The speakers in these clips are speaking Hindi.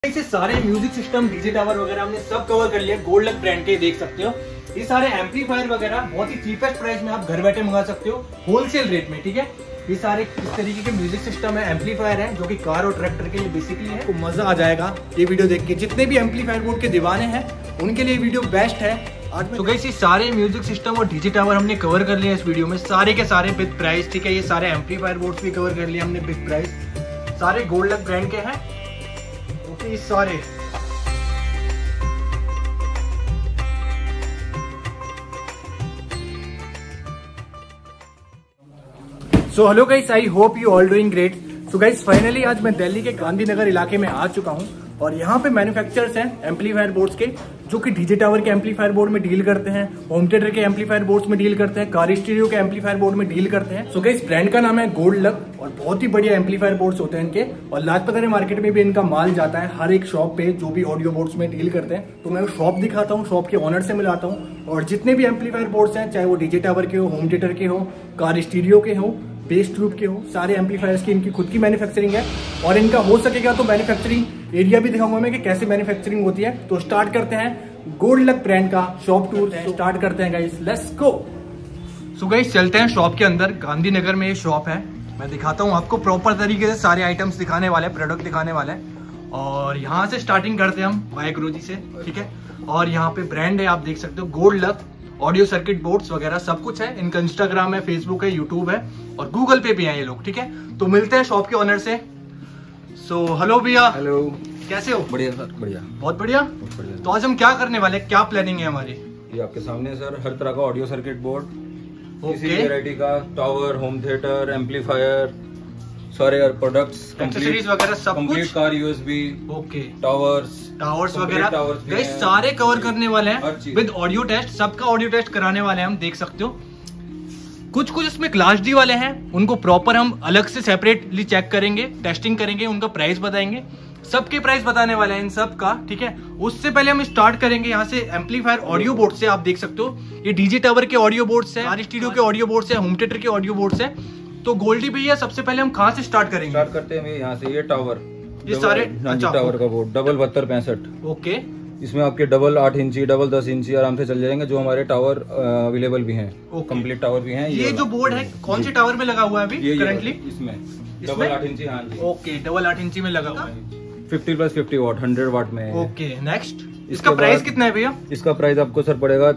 इसे सारे म्यूजिक सिस्टम डीजे टावर वगैरह हमने सब कवर कर लिया। गोल्ड लक ब्रांड के देख सकते हो। ये सारे एम्पलीफायर वगैरह बहुत ही चीपेस्ट प्राइस में आप घर बैठे मंगा सकते हो, होलसेल रेट में। ठीक है, ये सारे इस तरीके के म्यूजिक सिस्टम है, एम्पलीफायर है जो कि कार और ट्रैक्टर के लिए बेसिकली है। तो मजा आ जाएगा ये वीडियो देख के। जितने भी एम्पलीफायर बोर्ड के दीवाने हैं उनके लिए वीडियो बेस्ट है। आज तो गाइस ये सारे म्यूजिक सिस्टम और डीजे टावर हमने कवर कर लिया इस वीडियो में, सारे के सारे विद प्राइस। ठीक है, ये सारे एम्पलीफायर बोर्ड्स भी कवर कर लिया हमने विद प्राइस। सारे गोल्ड लक ब्रांड के हैं। ओके, सारे so hello guys, I hope you all doing great. So guys finally आज मैं दिल्ली के गांधीनगर इलाके में आ चुका हूं और यहाँ पे मैन्युफैक्चरर्स हैं एम्पलीफायर बोर्ड्स के, जो कि डीजे टावर के एम्पलीफायर बोर्ड में डील करते हैं, होम थिएटर के एम्पलीफायर बोर्ड्स में डील करते हैं, कार स्टीरियो के एम्पलीफायर बोर्ड में डील करते हैं। सो गाइस ब्रांड का नाम है गोल्ड लक और बहुत ही बढ़िया एम्पलीफायर बोर्ड्स होते हैं इनके। और लाजपत नगर मार्केट में भी इनका माल जाता है हर एक शॉप पे जो भी ऑडियो बोर्ड्स में डील करते हैं। तो मैं शॉप दिखाता हूँ, शॉप के ऑनर से मिलाता हूँ और जितने भी एम्पलीफायर बोर्ड्स हैं, चाहे वो डीजे टावर के हो, होम थिएटर के हो, कार स्टीरियो के हो, बेस ट्यूब के हो, सारे एम्पलीफायर्स की इनकी खुद की मैन्युफैक्चरिंग है। और इनका हो सकेगा तो मैन्युफैक्चरिंग एरिया भी दिखाऊंगा मैं कि कैसे मैन्युफैक्चरिंग होती है। तो स्टार्ट करते हैं गोल्ड लक ब्रांड का शॉप टूर। स्टार्ट करते हैं guys, let's go. So guys चलते हैं शॉप के अंदर। गांधीनगर में ये शॉप है, मैं दिखाता हूँ आपको प्रॉपर तरीके से। सारे आइटम्स दिखाने वाले, प्रोडक्ट दिखाने वाले हैं। और यहाँ से स्टार्टिंग करते हैं हम वाहेगुरु जी से। ठीक है, और यहाँ पे ब्रांड है, आप देख सकते हो gold luck. Audio circuit boards वगैरह सब कुछ है इनका। इंस्टाग्राम है, फेसबुक है, यूट्यूब है और गूगल पे भी है ये लोग। ठीक है, तो मिलते हैं शॉप के ओनर से। सो हेलो भैया। हेलो, कैसे हो? बढ़िया सर, बढ़िया, बहुत बढ़िया। तो आज हम क्या करने वाले हैं, क्या प्लानिंग है हमारी? ये आपके सामने सर हर तरह का ऑडियो सर्किट बोर्ड, किसी ओके, वैरायटी का, टावर, होम थिएटर, एम्पलीफायर, सारे प्रोडक्ट्स, एक्सेसरीज वगैरह सब कंप्लीट कुछ। कार यूएसबी, ओके, टावर्स वगैरह भी गाइस हैं। सारे कवर करने वाले हर हैं चीज। With audio test. सबका ऑडियो टेस्ट कराने वाले हैं हम, देख सकते हो। कुछ इसमें क्लास डी वाले हैं, उनको प्रॉपर हम अलग से सेपरेटली चेक करेंगे, टेस्टिंग करेंगे, उनका प्राइस बताएंगे, सबके प्राइस बताने वाले हैं इन सब का। ठीक है, उससे पहले हम स्टार्ट करेंगे यहाँ से एम्पलीफायर ऑडियो बोर्ड से। आप देख सकते हो ये डीजे टावर के ऑडियो बोर्ड्स है, कार स्टीरियो के ऑडियो बोर्ड्स है, होम थिएटर के ऑडियो बोर्ड्स है। तो गोल्डी भैया सबसे पहले हम कहाँ से स्टार्ट करेंगे? स्टार्ट करते हैं यहाँ से। ये टावर, ये सारे अच्छा टावर का बोर्ड डबल 7265। ओके, इसमें आपके डबल 8 इंची, डबल 10 इंची आराम से चल जाएंगे, जो हमारे टावर अवेलेबल भी हैं, कंप्लीट टावर भी हैं। ये जो बोर्ड है कौन से टावर में लगा हुआ है अभी करंटली? इसमें डबल 8 इंची। हाँ जी, ओके, डबल 8 इंची में लगा हुआ है। 50+50 वाट, 100 वाट में है। ओके, नेक्स्ट इसका प्राइस कितना है भैया? इसका प्राइस आपको सर पड़ेगा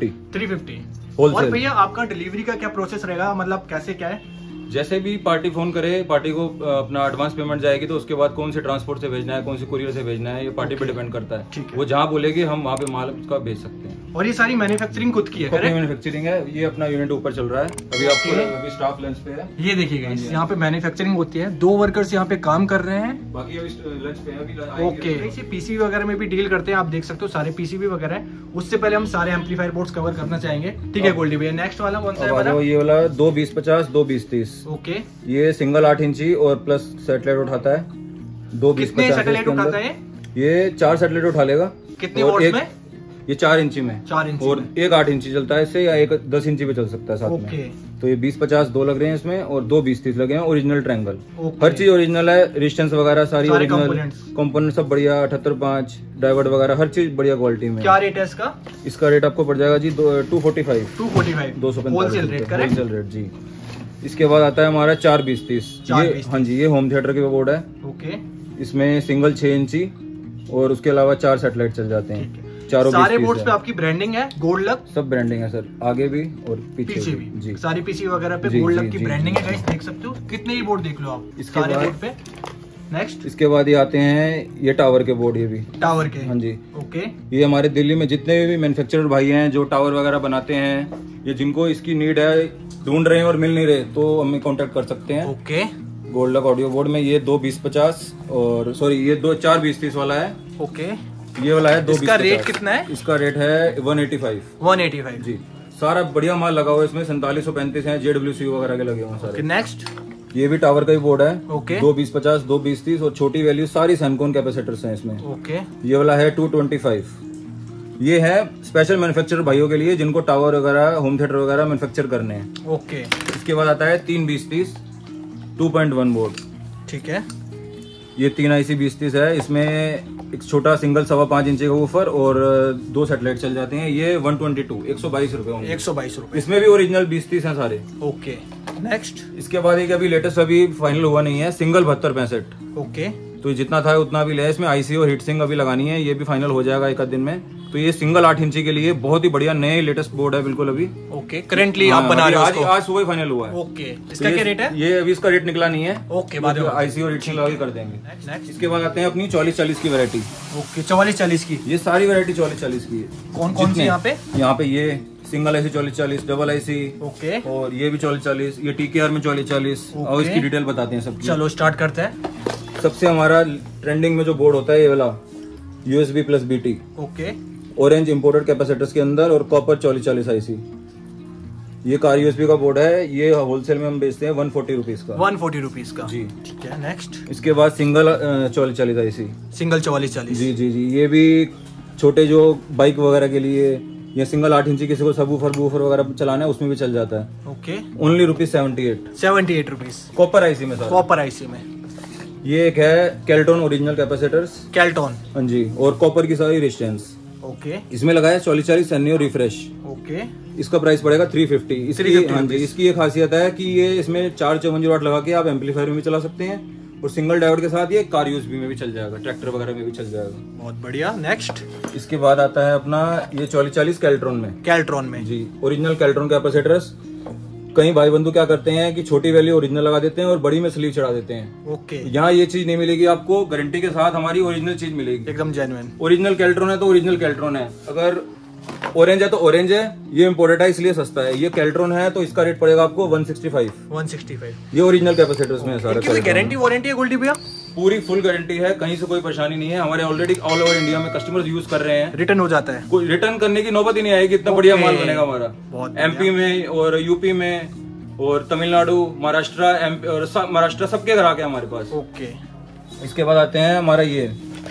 350 और भैया आपका डिलीवरी का क्या प्रोसेस रहेगा, मतलब कैसे क्या है? जैसे भी पार्टी फोन करे, पार्टी को अपना एडवांस पेमेंट जाएगी, तो उसके बाद कौन से ट्रांसपोर्ट से भेजना है, कौन सी कुरियर से भेजना है, ये पार्टी पे डिपेंड करता है। वो जहाँ बोलेगी हम वहाँ पे माल उसका भेज सकते हैं। और ये सारी मैन्युफैक्चरिंग खुद की है? मैन्युफैक्चरिंग है। ये अपना यूनिट ऊपर चल रहा है अभी, आपको अभी स्टाफ लंच पे है। ये देखिएगा, यहाँ पे मैन्युफैक्चरिंग होती है, 2 वर्कर्स यहाँ पे काम कर रहे हैं, बाकी अभी लंच पे है अभी। ओके, इसे पीसीबी वगैरह में भी डील करते हैं, आप देख सकते हो सारे पीसीबी वगैरह है। उससे पहले हम सारे एम्पलीफायर बोर्ड्स कवर करना चाहेंगे। ठीक है गोल्डी भैया, नेक्स्ट वाला कौन सा है? ये वाला 22050, 22030। ओके, ये सिंगल 8 इंची और प्लस सैटेलाइट उठाता है। 22050 सैटेलाइट उठाता है ये 4 सैटेलाइट उठा लेगा। कितने वोल्ट्स में? ये 4 इंची में, 4 इंची और एक 8 इंची चलता है इससे, या एक 10 इंची पे चल सकता है साथ में। तो ये 2050 दो लग रहे हैं इसमें, और 22030 लगे हैं ओरिजिनल ट्रायंगल। हर चीज ओरिजिनल है, रेजिस्टेंस वगैरह सारी ओरिजिनल, कंपोनेंट सब बढ़िया, 78.5 डाइवर्ट वगैरह हर चीज बढ़िया क्वालिटी में। क्या रेट है इसका? इसका रेट आपको पड़ जाएगा जी 245 245 होलसेल रेट जी। इसके बाद आता है हमारा 42030। हाँ जी, ये होम थिएटर के बोर्ड है। ओके, इसमें सिंगल 6 इंची और उसके अलावा 4 सैटेलाइट चल जाते हैं। चारों सारे बोर्ड्स पे आपकी ब्रांडिंग है गोल्ड लक? सब ब्रांडिंग है सर, आगे भी और पीछे भी जी। सारी पीसी वगैरह पे गोल्ड लक की ब्रांडिंग है गाइस, देख सकते हो। कितने ही बोर्ड देख लो आप इसके सारे बाद बोर्ड पे। नेक्स्ट इसके बाद ये आते हैं ये टावर के बोर्ड, ये भी टावर के। हाँ जी, ओके, ये हमारे दिल्ली में जितने भी मैन्युफैक्चरर भाई हैं जो टावर वगैरह बनाते हैं, ये जिनको इसकी नीड है, ढूंढ रहे हैं और मिल नहीं रहे, तो हमें कांटेक्ट कर सकते हैं। Okay, gold luck audio board में ये 22050 और सॉरी ये 42030 वाला है। ओके, ये वाला है 22050। इसका रेट कितना है? इसका रेट है 185 जी। सारा बढ़िया माल लगा हुआ है इसमें, 4735 है, JWC वगैरह के लगे हुए सारे। नेक्स्ट ये भी टावर का ही बोर्ड है। ओके, 22050, 22030 और छोटी वैल्यू सारी सैनकोन कैपेसिटर्स हैं इसमें। ओके, ये वाला है 225। ये है स्पेशल मैन्युफैक्चरर भाइयों के लिए जिनको टावर वगैरह, होम थिएटर वगैरह मैन्युफैक्चर करने हैं। ओके, इसके बाद आता है 32030 2.1 बोर्ड। ठीक है, ये 3 IC 2030 है। इसमें एक छोटा सिंगल 5.25 इंच का वूफर और 2 सैटेलाइट चल जाते हैं। ये 122 रुपए होंगे। 122 रुपए। इसमें भी ओरिजिनल 2030 है सारे। Okay next. इसके बाद एक अभी लेटेस्ट अभी फाइनल हुआ नहीं है, सिंगल 7265। ओके तो जितना था उतना भी लिया। इसमें IC और हीट सिंक अभी लगानी है, ये भी फाइनल हो जाएगा एक आध दिन में। तो ये सिंगल 8 इंची के लिए बहुत ही बढ़िया नए लेटेस्ट बोर्ड है बिल्कुल अभी। ओके करंटली आप बना रहे हो उसको? आज सुबह फाइनल हुआ है। ओके इसका क्या रेट है? ये अभी इसका रेट निकला नहीं है। ओके बाद में IC और हीट सिंक लगा के कर देंगे। नेक्स्ट इसके बाद आते हैं अपनी 4440 की वैरायटी। ओके 4440 की। ये सारी वैरायटी 4440 की है। कौन कौन सी यहाँ पे? यहाँ पे ये single IC 4440, double IC। Okay और ये भी 4440, ये TKR में 4440। और इसकी डिटेल बताते हैं सबकी। चलो स्टार्ट करते हैं। सबसे हमारा ट्रेंडिंग में जो बोर्ड होता है ये वाला USB plus BT। Okay orange imported capacitors के अंदर और कॉपर 4440 IC। ये कार USB का बोर्ड है। ये होलसेल में हम बेचते हैं 140 रुपीज का। 140 रुपीज का जी। ठीक है नेक्स्ट। इसके बाद सिंगल 4440 IC। सिंगल 4440। जी जी जी। ये भी छोटे जो बाइक वगैरह के लिए या सिंगल 8 इंची किसी को सबवूफर बूफर वगैरह चलाना है उसमें भी चल जाता है। Okay only ₹78 rupees. Copper IC में सर। कॉपर IC में। ये एक है कैल्टोन ओरिजिनल कैपेसिटर्स। कैल्टोन हाँ जी। और कॉपर की सारी रेजिस्टेंस। ओके इसमें लगाया 4440 सैन्यो रिफ्रेश। ओके इसका प्राइस पड़ेगा 350। इसकी हाँ जी, इसकी एक खासियत है कि ये इसमें 4 54 लगा के आप एम्पलीफायर में भी चला सकते हैं और सिंगल डायोड के साथ ये कार USB में भी चल जाएगा, ट्रैक्टर वगैरह में भी चल जाएगा। बहुत बढ़िया नेक्स्ट। इसके बाद आता है अपना ये 4440 कैल्ट्रॉन में। कैल्ट्रॉन में जी। Original Keltron capacitors. कई भाई बंधु क्या करते हैं कि छोटी वैल्यू ओरिजिनल लगा देते हैं और बड़ी में स्लीव चढ़ा देते हैं। ओके यहाँ ये चीज नहीं मिलेगी आपको, गारंटी के साथ हमारी ओरिजिनल चीज मिलेगी, एकदम जेन्युइन। ओरिजिनल कैल्ट्रॉन है तो ओरिजिनल कैल्ट्रॉन है। अगर ऑरेंज है तो ऑरेंज है, ये इम्पोर्टेड है इसलिए सस्ता है। ये कैल्ट्रॉन है तो इसका रेट पड़ेगा आपको 165। ये ओरिजिनल कैपेसिटर्स में है सारा। गारंटी वारंटी है गोल्डी भैया? पूरी फुल गारंटी है, कहीं से कोई परेशानी नहीं है। हमारे ऑलरेडी ऑल ओवर इंडिया में कस्टमर्स यूज कर रहे हैं। रिटर्न हो जाता है? कोई रिटर्न करने की नौबत ही नहीं आएगी, इतना बढ़िया माल बनेगा हमारा। MP में और UP में और तमिलनाडु, महाराष्ट्र सबके घर आके हमारे पास। ओके इसके बाद आते हैं हमारा ये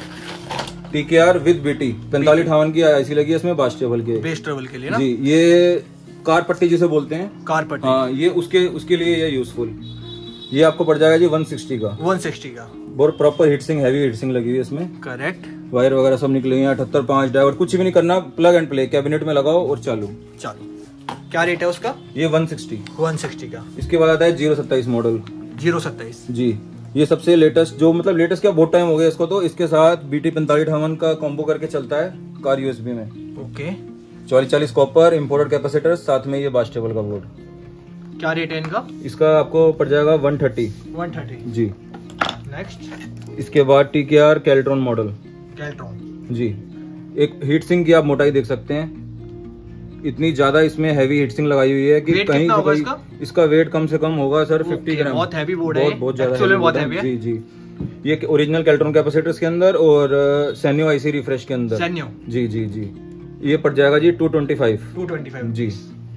TKR विद BT 4558 की IC लगी है इसमें, बेस ट्रेवल के लिए ना जी। ये कार पट्टी जिसे बोलते हैं, कार पट्टी। हाँ ये उसके लिए ये यूजफुल। ये आपको पड़ जाएगा जी 160 का। 160 का। बहुत प्रॉपर हीटसिंग, हैवी हीटसिंग लगी हुई है इसमें। करेक्ट। वायर वगैरह सब निकले हैं। 78.5 डायोड, कुछ भी नहीं करना, प्लग एंड प्ले, कैबिनेट में लगाओ और चालू। क्या रेट है उसका? ये 160 का। इसके बाद आता है 027 मॉडल। 027 जी। ये सबसे लेटेस्ट, जो मतलब लेटेस्ट क्या बहुत टाइम हो गया इसको, तो इसके साथ BT 4558 का कॉम्बो करके चलता है कार USB में। ओके 4440 कॉपर इंपोर्टेड कैपेसिटर, साथ में ये बेस ट्रेवल का बोर्ड। क्या रेट है इनका? इसका आपको पड़ जाएगा 130 जी। नेक्स्ट इसके बाद TKR कैल्ट्रॉन मॉडल। जी। एक हीट सिंक की आप मोटाई देख सकते हैं, इतनी ज्यादा इसमें हैवी हीटसिंग लगाई हुई है कि कहीं से कहीं इसका वेट कम से कम होगा सर 50 ग्राम। बहुत हैवी बोर्ड है, बहुत ज्यादा हैवी है। जी जी। ये ओरिजिनल कैल्ट्रॉन कैपेसिटर्स के अंदर और सैन्यो IC रिफ्रेश के अंदर। सैन्यो जी जी जी। ये पड़ जाएगा जी 225 जी।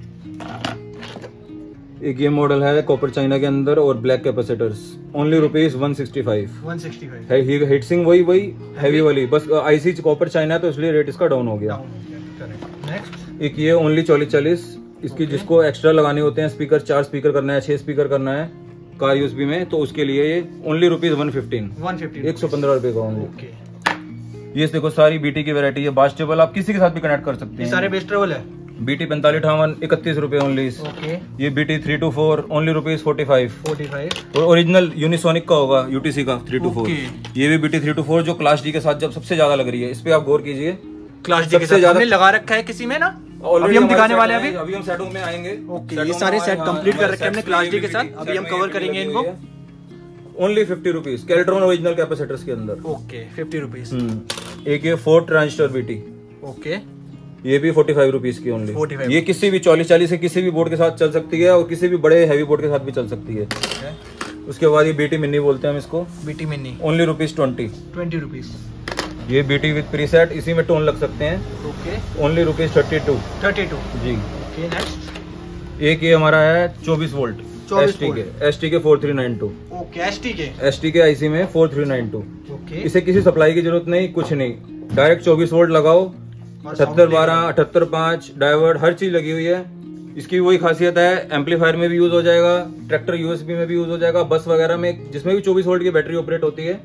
एक ये मॉडल है कॉपर चाइना के अंदर और ब्लैक कैपेसिटर्स, ओनली ₹165 है। हीटसिंग वही हैवी वाली, बस IC कॉपर चाइना तो इसलिए रेट इसका डाउन हो गया। एक ये ओनली 4440, इसकी जिसको एक्स्ट्रा लगाने होते हैं स्पीकर, 4 स्पीकर करना है, 6 स्पीकर करना है कार USB में, तो उसके लिए ये ओनली ₹115 115 रुपए का ओनली। ये देखो सारी BT की वैरायटी है। बेस ट्रेवल आप किसी के साथ भी कनेक्ट कर सकते हैं, सारे बेस ट्रेवल है। BT 4558 31 रुपए ओनली। ये BT 324 ओनली ₹45 और ओरिजिनल यूनिसोनिक का होगा, UTC का 324। ये भी BT 324 जो क्लास D के साथ जब सबसे ज्यादा लग रही है, इस पे आप गौर कीजिए। क्लास D के साथ हमने लगा रखा है किसी में ना, अभी हम दिखाने वाले हैं। अभी हम सेटों में आएंगे। ओके ये सारे सेट कंप्लीट कर रखे हैं हमने क्लास D के साथ, अभी हम कवर करेंगे इनको। ओनली ₹50 कैल्ट्रॉन ओरिजिनल कैपेसिटर्स के अंदर। ओके ₹50। एक ये 4 ट्रांजिस्टर BT। ओके ये भी ₹45 की ओनली। ये किसी भी 4440 से किसी भी बोर्ड के साथ चल सकती है और किसी भी बड़े हैवी बोर्ड के साथ भी चल सकती है। उसके बाद ये BT मिनी बोलते हैं हम इसको, BT मिनी, ओनली ₹20। ये BT विद प्रीसेट, इसी में टोन लग सकते हैं। ओके ओनली ₹32 जी। ओके नेक्स्ट एक ये हमारा है 24 वोल्ट ST के 4392। ओके ST के IC में 4392। ओके इसे किसी सप्लाई की जरूरत नहीं, कुछ नहीं, डायरेक्ट 24 वोल्ट लगाओ। 7812 78.5 डायोड हर चीज लगी हुई है। इसकी वही खासियत है, एम्पलीफायर में भी यूज हो जाएगा, ट्रैक्टर USB में भी यूज हो जाएगा, बस वगैरह में जिसमें भी 24 वोल्ट की बैटरी ऑपरेट होती है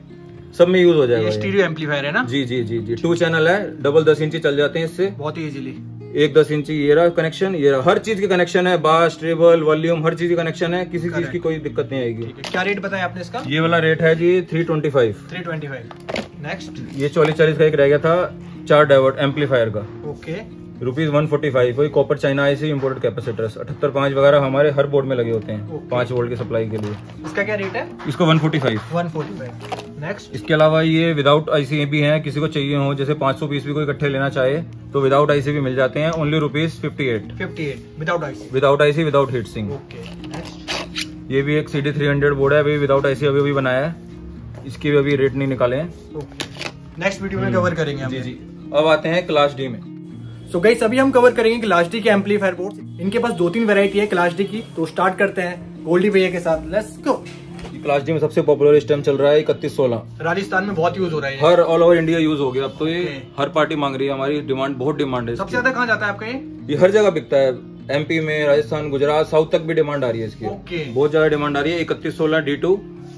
सब में यूज हो जाएगा। स्टीरियो एम्पलीफायर है ना? जी जी जी जी। 2 चैनल है, डबल 10 इंची चल जाते हैं इससे बहुत ही इजीली। एक 10 इंची ये रहा कनेक्शन, ये रहा, हर चीज की कनेक्शन है, बास, ट्रेबल, वॉल्यूम, हर चीज की कनेक्शन है, किसी चीज की कोई दिक्कत नहीं आएगी। क्या रेट बताया आपने इसका? ये वाला रेट है जी 325। नेक्स्ट ये 40 का एक रह गया था 4 डायोड एम्पलीफायर का। ओके, ₹145। वही copper China IC imported capacitors 78.5 वगैरह हमारे हर बोर्ड में लगे होते हैं 5 वोल्ट की सप्लाई के लिए। इसका क्या रेट है? इसको 145। नेक्स्ट, इसके अलावा ये विदाउट IC भी हैं, किसी को चाहिए हो, जैसे 500 पीस भी कोई इकट्ठे लेना चाहे तो विदाउट IC भी मिल जाते हैं, only ₹58 without IC without heat sink. ये भी एक CD 300 बोर्ड है, अभी विदाउट IC अभी बनाया है, इसकी भी अभी रेट नहीं निकाले हैं। नेक्स्ट वीडियो में कवर करेंगे हम। जी जी। अब आते हैं क्लास D में। सो गाइस अभी हम कवर करेंगे क्लास D के एम्पलीफायर बोर्ड। इनके पास 2-3 वैरायटी है क्लास D की, तो स्टार्ट करते हैं गोल्डी भैया के साथ। Let's go. क्लास D में सबसे पॉपुलर इस टाइम चल रहा है 3116। राजस्थान में बहुत यूज हो रहा है, हर ऑल ओवर इंडिया यूज हो गया अब तो। ये हर पार्टी मांग रही है, हमारी डिमांड बहुत डिमांड है। सबसे ज्यादा कहाँ जाता है आपका ये हर जगह बिकता है, MP में, राजस्थान, गुजरात, साउथ तक भी डिमांड आ रही है इसकी। बहुत ज्यादा डिमांड आ रही है। 3116 D2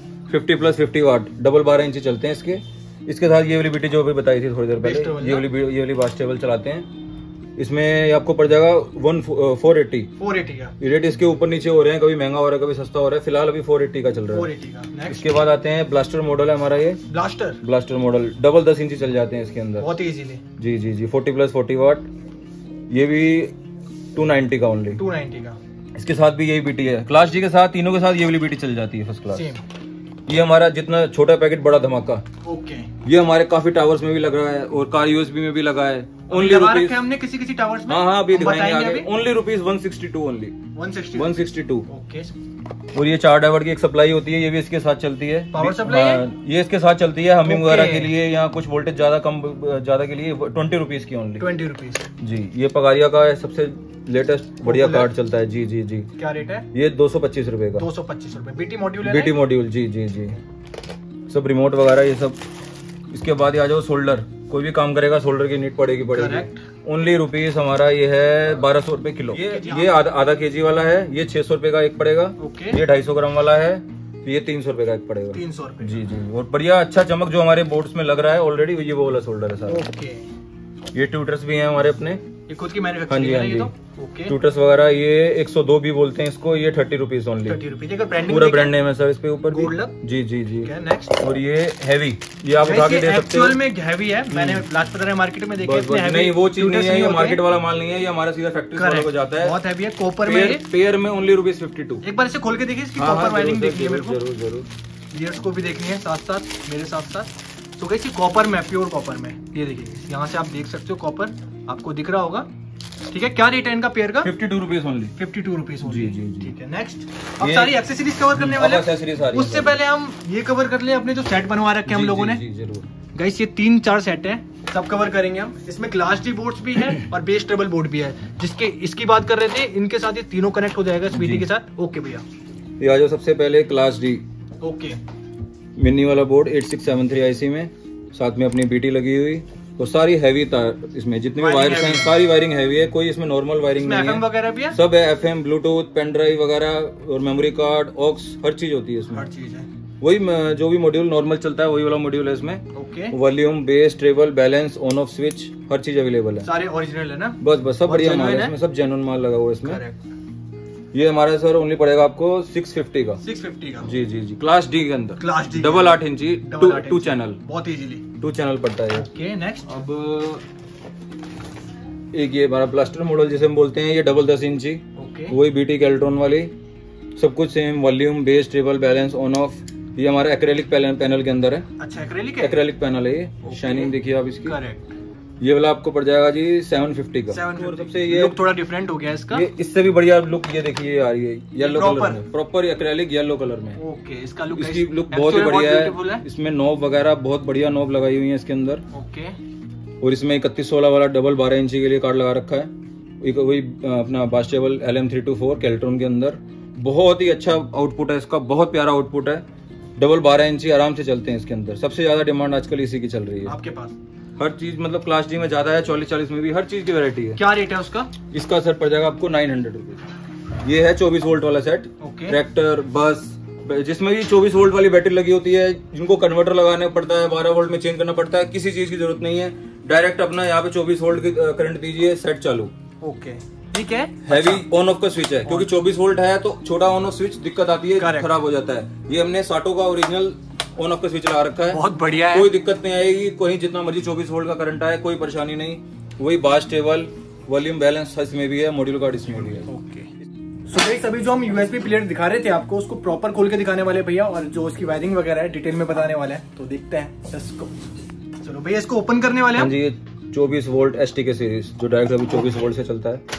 50+50 वाट डबल 12 इंची चलते हैं इसके। इसके साथ ये वाली बीटी जो अभी बताई थी थोड़ी देर पहले, ये वाली बास टेबल चलाते हैं। इसमें आपको पड़ जाएगा 480 का। रेट इसके ऊपर नीचे हो रहे हैं, कभी महंगा हो रहा है कभी सस्ता हो रहा है, फिलहाल अभी 480 का चल रहा है। इसके बाद आते हैं ब्लास्टर मॉडल है हमारा, ये ब्लास्टर मॉडल डबल 10 इंची चल जाते हैं इसके अंदर बहुत इजीली। जी जी जी। 40+40 वाट, ये भी 290 का ओनली। 290 का। इसके साथ भी यही बीटी है। क्लास D के साथ तीनों के साथ ये वाली बीटी चल जाती है फर्स्ट क्लास। ये हमारा जितना छोटा पैकेट बड़ा धमाका। ओके, ये हमारे काफी टावर्स में भी लग रहा है और कार USB में भी लगा है। ओनली रुपीज हमने किसी टावर्स में। हाँ अभी दिखाएंगे आगे। Only ₹162 only 162। ओके। और ये 4 डायोड की एक सप्लाई होती है, ये भी इसके साथ चलती है। पावर सप्लाई ये इसके साथ चलती है, हमिंग वगैरह के लिए या कुछ वोल्टेज ज्यादा कम ज्यादा के लिए। ₹20 की ओनली। ₹20 जी। ये पगारिया का है, सबसे लेटेस्ट बढ़िया कार्ड चलता है। जी जी जी। क्या रेट है? ये ₹225 का। ₹225। BT module BT module. जी जी जी। सब रिमोट वगैरह ये सब। इसके बाद आ जाओ सोल्डर, कोई भी काम करेगा सोल्डर की नीड पड़ेगी। ओनली रुपीज हमारा ये है ₹1200 किलो। ये आधा केजी वाला है, ये ₹600 का एक पड़ेगा। ये 250 ग्राम वाला है, ये ₹300 का एक पड़ेगा। ₹300 जी जी। और बढ़िया अच्छा चमक जो हमारे बोर्ड्स में लग रहा है ऑलरेडी, ये वो वाला सोल्डर है सारा। ये ट्यूटर्स भी हैं हमारे अपने, ये खुद की मैन्युफैक्चरिंग है। हाँ जी, हाँ जी। ट्यूटर्स वगैरह ये 102 भी बोलते हैं इसको, ये ₹30 ओनली। पूरा ब्रांड नेम है सर इसके ऊपर भी। जी जी जी। नेक्स्ट, और ये हैवी, ये आप उठा के दे सकते हो। एक्चुअल में हैवी है, मैंने लास्ट पता है मार्केट में देखा है। नहीं वो चीज नहीं है, ये मार्केट वाला माल नहीं है, ये हमारा सीधा फैक्ट्री वाले को जाता है। बहुत हैवी है। कॉपर में पेयर में ओनली ₹52। एक बार इसे खोल के देखिए, इसकी कॉपर वायरिंग देखनी है मेरे को। जरूर जरूर। ये इसको भी देखनी है साथ साथ मेरे साथ साथ। तो कैसे कॉपर में, प्योर कॉपर में, ये देखिए यहाँ से आप देख सकते हो कॉपर आपको दिख रहा होगा। ठीक है, क्या रेट है इनका पेयर का? ₹52 ओनली। ₹52 जी जी जी। ठीक है। नेक्स्ट, अब सारी एक्सेसरीज कवर करने वाले हैं। उससे पहले हम ये कवर कर ले, अपने जो सेट बनवा रखे हैं हम लोगों ने। जरूर गाइस, ये 3-4 सेट है, सब कवर करेंगे हम। इसमें क्लास D बोर्ड्स भी है और बेस टेबल बोर्ड भी है, जिसके इसकी बात कर रहे थे, इनके साथ ये तीनों कनेक्ट हो जाएगा इस बीटी के साथ। ओके भैया, ये आ जाओ सबसे पहले क्लास D। ओके। मिनी वाला बोर्ड 8673 IC में, साथ में अपनी बीटी लगी हुई, तो सारी हैवी तार इसमें जितनी भी वायर्स हैं सारी वायरिंग हैवी है, कोई इसमें नॉर्मल वायरिंग नहीं है। वगैरह भी है, सब है। FM, ब्लूटूथ, पेन ड्राइव वगैरह और मेमोरी कार्ड, ऑक्स, हर चीज होती है इसमें। हर चीज है। वही जो भी मॉड्यूल नॉर्मल चलता है वही वाला मॉड्यूल है इसमें। Okay. Volume, bass, treble, balance, on off switch, हर चीज अवेलेबल है। सारे ओरिजिनल है ना? बस सब बढ़िया माल है इसमें, सब जेन्युइन माल लगा हुआ है इसमें। ये हमारा सर ओनली पड़ेगा आपको 650 का। 650 का। जी जी जी। क्लास D के अंदर, क्लास D डबल 8 इंची 2 चैनल, बहुत इजीली 2 चैनल पड़ता है। ओके। नेक्स्ट, अब एक ये हमारा ब्लास्टर मॉडल जिसे हम बोलते हैं, ये डबल 10 इंची। ओके। वही BT कैल्ट्रॉन वाली, सब कुछ same, volume, bass, treble, balance, on off. ये हमारा एक्रेलिक पैनल के अंदर है। अच्छा, एक्रेलिक पैनल है ये। शाइनिंग देखिए आप इसकी। करेक्ट। ये वाला आपको पड़ जाएगा जी 750 का। और सबसे ये लुक थोड़ा डिफरेंट हो गया इसका। ये इससे भी बढ़िया लुक ये देखिए आ रही है, येलो कलर में, प्रॉपर एक्रेलिक येलो कलर में। ओके। इसका लुक, इसकी लुक बहुत ही बढ़िया है। इसमें नॉब वगैरह बहुत बढ़िया नॉब लगाई हुई है इसके अंदर। ओके। और इसमें 3116 वाला डबल 12 इंची के लिए कार्ड लगा रखा है। वही अपना बास टेबल LM324 कैल्ट्रॉन के अंदर। बहुत ही अच्छा आउटपुट है इसका, बहुत प्यारा आउटपुट है। डबल 12 इंची आराम से चलते हैं इसके अंदर। सबसे ज्यादा डिमांड आजकल इसी की चल रही है आपके पास। हर चीज मतलब क्लास D में ज्यादा है, 44 में भी हर चीज की वैरायटी है। क्या रेट है उसका? इसका सेट पड़ जाएगा आपको ₹900। ये है 24 वोल्ट वाला सेट। ओके। ट्रैक्टर, बस, जिसमें भी 24 वोल्ट वाली बैटरी लगी होती है, जिनको कन्वर्टर लगाना पड़ता है, 12 वोल्ट में चेंज करना पड़ता है, किसी चीज की जरूरत नहीं है। डायरेक्ट अपना यहाँ पे 24 वोल्ट की करंट दीजिए, सेट चालू। ओके ठीक है। हैवी ऑन ऑफ का स्विच है, क्योंकि 24 वोल्ट है तो छोटा ऑन ऑफ स्विच दिक्कत आती है, खराब हो जाता है। ये हमने साटो का ओरिजिनल ऑन ऑफ का स्विच लगा रखा है, बहुत बढ़िया है, कोई दिक्कत नहीं आएगी। कोई जितना मर्जी 24 वोल्ट का करंट आए, कोई परेशानी नहीं। वही बास टेबल, वॉल्यूम बैलेंस इसमें भी है, मॉड्यूल कार्ड इसमें भी है। ओके सो गाइस, अभी जो हम यूएसबी प्लेट दिखा रहे थे आपको, उसको प्रॉपर खोल के दिखाने वाले भैया, और जो उसकी वायरिंग वगैरह है डिटेल में बताने वाले हैं। तो देखते हैं इसको। चलो भैया, इसको ओपन करने वाले हैं। हाँ जी, ये 24 वोल्ट STK सीरीज जो डायरेक्ट अभी 24 वोल्ट से चलता है।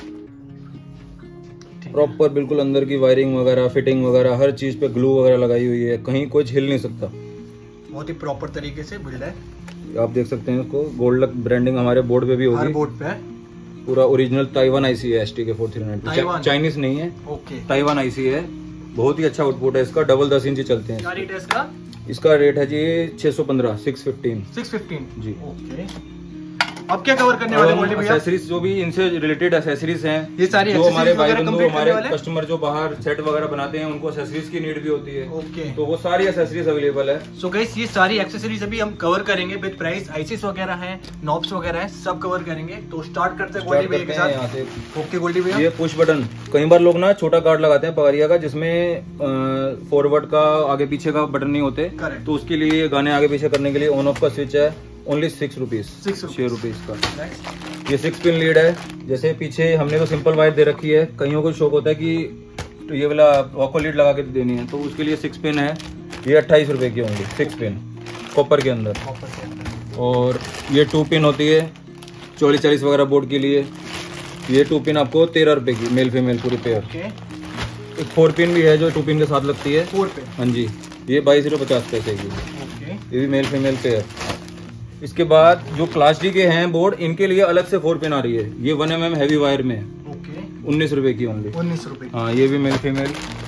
प्रॉपर बिल्कुल अंदर की वायरिंग वगैरह, फिटिंग वगैरह, हर चीज पे ग्लू वगैरह लगाई हुई है, कहीं कोई हिल नहीं सकता। बहुत ही प्रॉपर तरीके से बिल्ड है। आप देख सकते हैं उसको, गोल्ड ब्रांडिंग हमारे बोर्ड पे भी होगी, हर बोर्ड पे पूरा ओरिजिनल ताइवान IC है STK 4390, चाइनीज नहीं है। ओके, ताइवान IC है, बहुत ही अच्छा आउटपुट है इसका, डबल 10 इंच चलते हैं। इसका रेट है जी 615, 615 जी। ओके, अब क्या कवर करने वाले बोलिए भैया? एक्सेसरीज जो भी इनसे रिलेटेड एक्सेसरीज हैं, ये सारी जो हमारे भाई बंधु, हमारे वाले कस्टमर जो बाहर सेट वगैरह बनाते हैं, उनको एक्सेसरीज की नीड भी होती है। ओके, तो वो सारी एक्सेसरीज अवेलेबल है। सो गाइस, ये सारी एक्सेसरीज अभी हम कवर करेंगे विद प्राइस। आईसीस वगैरह है, नॉब्स वगैरह है, सब कवर करेंगे। तो स्टार्ट करते हैं गोल्डी भैया के साथ। यहाँ से ओके गोल्डी भैया, ये पुश बटन, कई बार लोग ना छोटा कार्ड लगाते हैं पगारिया का, जिसमें फॉरवर्ड का आगे पीछे का बटन नहीं होते, तो उसके लिए गाने आगे पीछे करने के लिए ऑन ऑफ का स्विच है, ओनली 6 रुपीज, 6 रुपीज का। ये 6 पिन लीड है। जैसे पीछे हमने तो सिंपल वायर दे रखी है, कईयों को शौक होता है कि तो ये वाला वॉको लीड लगा के देनी है, तो उसके लिए 6 पिन है। ये 28 रुपए की होंगी, 6 पिन कॉपर के अंदर। और ये 2 पिन होती है 40 वगैरह बोर्ड के लिए। ये 2 पिन आपको 13 रुपए की, मेल फीमेल पूरी पेयर। एक 4 पिन भी है जो 2 पिन के साथ लगती है। 4 पिन, हाँ जी, ये 22.50 पैसे की। ये भी मेल फीमेल पेयर। इसके बाद जो क्लास D के हैं बोर्ड, इनके लिए अलग से 4 पिन आ रही है। ये 1 mm हैवी वायर में, 19 रुपए की होंगी, 19 रुपए। हाँ, ये भी मेल फीमेल।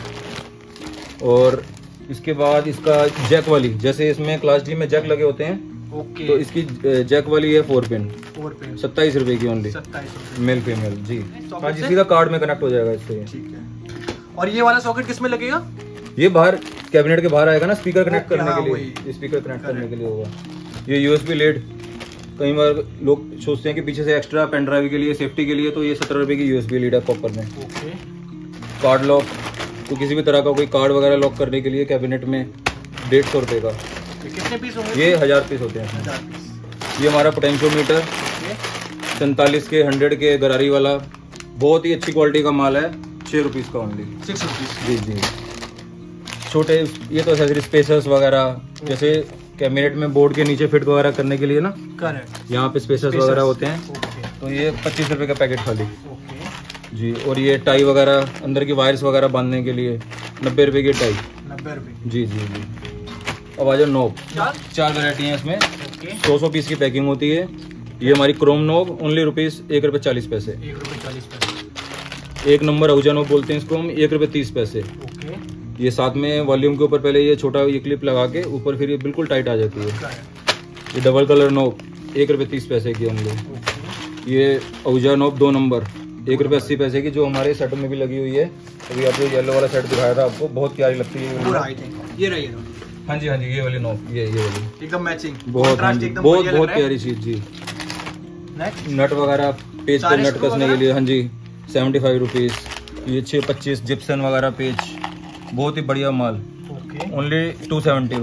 और इसके बाद इसका जैक वाली, जैसे इसमें क्लास D में जैक लगे होते हैं, तो इसकी जैक वाली है 4 पिन, 27 रुपए की ओनली, मेल फीमेल जी। हाँ जी, सीधा कार्ड में कनेक्ट हो जाएगा इससे। ठीक है। और ये वाला सॉकेट किस में लगेगा? ये बाहर कैबिनेट के बाहर आएगा ना, स्पीकर कनेक्ट करने के लिए, स्पीकर कनेक्ट करने के लिए होगा। ये USB लीड, कई बार लोग सोचते हैं कि पीछे से एक्स्ट्रा पेन ड्राइव के लिए, सेफ्टी के लिए, तो ये 17 रुपए की USB लीड है कॉपर में। कार्ड लॉक, तो किसी भी तरह का कोई कार्ड वगैरह लॉक करने के लिए कैबिनेट में 150 रुपए का। कितने पीस होंगे? ये 1000 पीस होते हैं। ये हमारा पोटेंशियोमीटर 47 के 100 के गरारी वाला, बहुत ही अच्छी क्वालिटी का माल है, 6 रुपीज का ओनली, 6 रुपीज जी जी। छोटे ये तो एक्सेसरी स्पेसर्स वगैरह, जैसे कैबिनेट में बोर्ड के नीचे फिट वगैरह करने के लिए ना, करेक्ट, यहाँ पे स्पेसर्स वगैरह होते हैं। तो ये 25 रुपए का पैकेट खाली जी। और ये टाई वगैरह, अंदर की वायर्स वगैरह बांधने के लिए 90 रुपए की टाई, 90 रुपए जी जी जी। अब आ जाओ नॉब, 4 वैरायटी है इसमें, 100 पीस की पैकिंग होती है। ये हमारी क्रोम नॉब, ओनली रुपीज 1 रुपए 40 पैसे। 1 रुपए 40 पैसे। एक नंबर अहुजा नॉब बोलते हैं इसको हम, 1 रुपए 30 पैसे। ये साथ में वॉल्यूम के ऊपर पहले ये छोटा ये क्लिप लगा के ऊपर, फिर ये बिल्कुल टाइट आ जाती है। ये डबल कलर नॉब 1 रुपए 30 पैसे की होंगे। ये अहुजा नॉब 2 नंबर 1 रुपए 80 पैसे की, जो हमारे सेट में भी लगी हुई है। अभी आप जो येलो वाला सेट दिखाया था आपको, बहुत प्यारी लगती है ये रही। हाँ जी हाँ जी, ये वाली नॉब, ये वाली एकदम मैचिंग, बहुत बहुत प्यारी चीज जी। नट वगैरह पेज पे नट कसने के लिए, हाँ जी, 75 रुपीज। ये 625 जिप्सन वगैरह पेज, बहुत ही बढ़िया माल, ओनली 270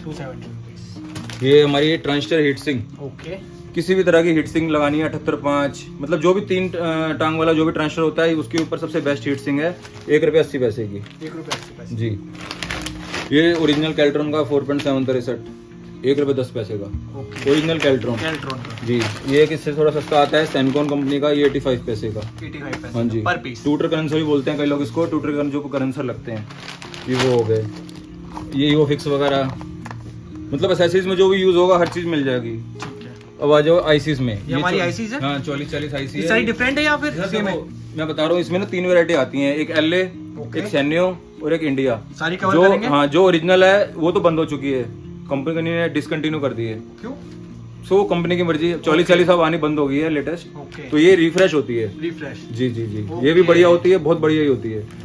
रुपीज। ये हमारी ट्रांजिस्टर हीट सिंक, किसी भी तरह की हीट सिंक लगानी है 78.5, मतलब जो भी 3 टांग वाला जो भी ट्रांजिस्टर होता है, उसके ऊपर सबसे बेस्ट हीट सिंक है, 1 रुपए 80 पैसे की। 1 रुपए 80 पैसे जी। ये ओरिजिनल कैल्ट्रॉन का 4.763, 1 रुपए 10 पैसे का, ओरिजिनल कैल्ट्रॉन जी। ये किससे थोड़ा सस्ता आता है, सैनकॉन कंपनी का, ये 85 पैसे का, 85 पैसे हाँ जी, पर पीस। टूटर करेंसर भी बोलते हैं कई लोग इसको, टूटर जो करेंसर लगते हैं, ये वो हो गए। ये वो फिक्स वगैरह, मतलब एक्सेसरीज में जो भी यूज होगा हर चीज मिल जाएगी। अब आ जाओ आईसीज में, ये हमारी आईसीज है, हाँ 40 आईसी है। सारी डिफरेंट है या फिर सेम है? मैं बता रहा हूँ, इसमें ना 3 वैरायटी आती हैं, एक LA, एक सैन्यो और एक इंडिया। सारी कवर करेंगे? हाँ, जो ओरिजिनल है वो तो बंद हो चुकी है, कंपनी ने डिसकंटिन्यू कर दी है। क्यों? सो कंपनी की मर्जी, 40 अब आनी बंद हो गई है लेटेस्ट। तो ये रिफ्रेश होती है, रिफ्रेश जी जी जी। ये भी बढ़िया होती है, बहुत बढ़िया ही होती है।